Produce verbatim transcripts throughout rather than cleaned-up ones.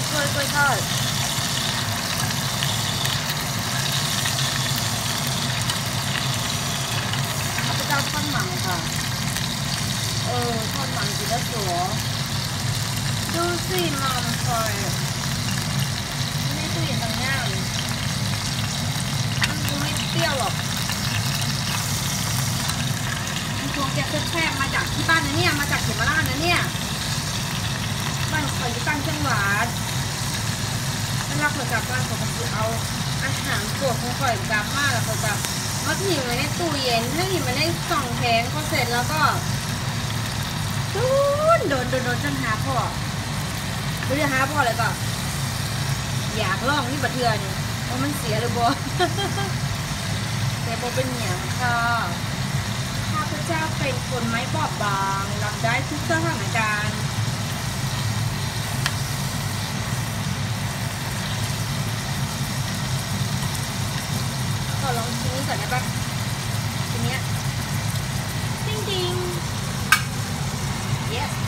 ดกล้วยกล้วยทอดข้าพเจ้าทอดหมั่งค่ะเออทอดหมั่งกินแล้วสวยดูสิมัมคอยไม่ตู้เย็นทางง่ายมันคงไม่เปรี้ยวหรอกมันคงจะแซ่บๆมาจากที่บ้านนะเนี่ยมาจากเขมราชนะเนี่ยบ้านคอยอยู่ตั้งจังหวัดเวลาคอยกลับบ้านเขาก็จะเอาอาหารโปรดของคอยกลับมาแล้วเขาจะมาถิ่มไว้ในตู้เย็นถ้าถิ่มไว้ในกล่องแข็งพอเสร็จแล้วก็โดนโดนโดนโดนจนหาพ่อไม่ได้หาพ่อเลยก็อยากลองนี่บัดเทือนว่ามันเสียหรือบ่แต่บ่เป็นอย่างค่ะข้าพเจ้าเป็นคนไม้บอบบางรับได้ทุกสถานการณ์ขอลองชิ้นนี้ก่อนได้ปะชิ้นเนี้ยจริงจริง yes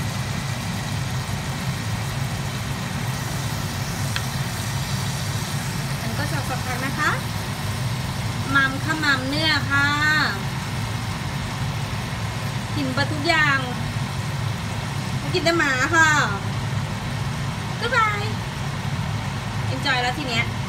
อันก็จะสักพักนะคะมัมค่ะมัมเนื้อค่ะกินปลาทุกอย่างกินแต่หมาค่ะก็บาย enjoy แล้วทีเนี้ย